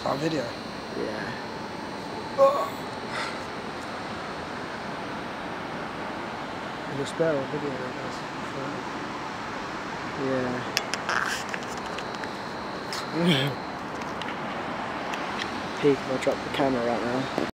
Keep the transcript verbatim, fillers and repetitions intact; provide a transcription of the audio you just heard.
Our video? Yeah. Oh. In the spare video, I guess. Yeah. Peak if I drop the camera right now.